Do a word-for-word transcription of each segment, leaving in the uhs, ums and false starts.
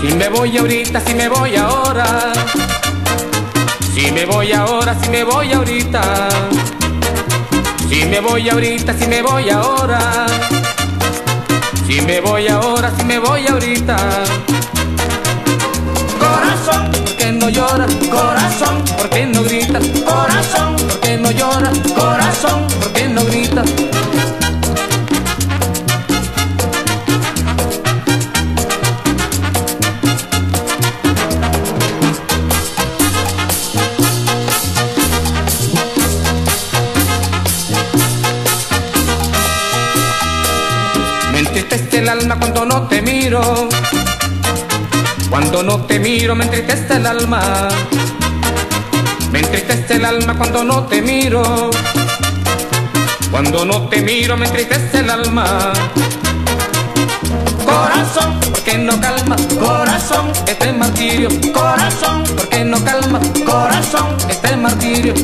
Si me voy ahorita, si me voy ahora, si me voy ahora, si me voy ahorita, si me voy ahorita, si me voy ahora, si me voy ahora, si me voy ahorita. Corazón, ¿por qué no lloras? corazón, ¿Por qué no gritas? corazón, ¿Por qué no lloras? corazón, ¿Por qué no gritas? Me entristece el alma cuando no te miro, cuando no te miro me entristece el alma. Me entristece el alma cuando no te miro, cuando no te miro me entristece el alma. corazón, ¿Por qué no calma corazón, este martirio? corazón, ¿Por qué no calma corazón, este martirio?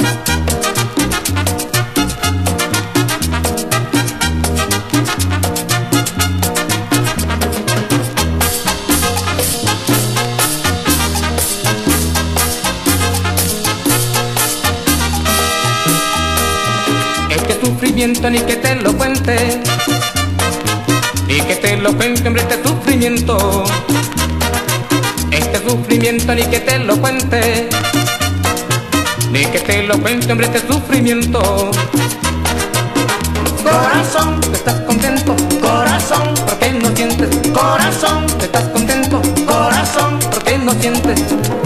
Este sufrimiento ni que te lo cuente, ni que te lo cuente, hombre, este sufrimiento. Este sufrimiento ni que te lo cuente, ni que te lo cuente, hombre, este sufrimiento. corazón, ¿Estás contento? corazón, ¿Por qué no sientes? corazón, ¿Estás contento? corazón, ¿Por qué no sientes?